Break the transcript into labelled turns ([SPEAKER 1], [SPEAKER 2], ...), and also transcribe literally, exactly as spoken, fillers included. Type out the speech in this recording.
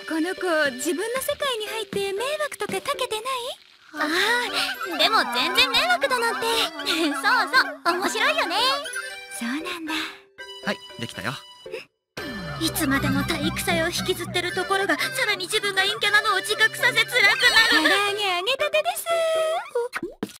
[SPEAKER 1] この子自分の世界に入って迷惑とかかけてない？
[SPEAKER 2] ああ、でも全然迷惑だなんて。そうそう、面白いよね。
[SPEAKER 1] そうなんだ。
[SPEAKER 3] はい、できたよ。
[SPEAKER 2] いつまでも体育祭を引きずってるところがさらに自分が陰キャなのを自覚させ辛く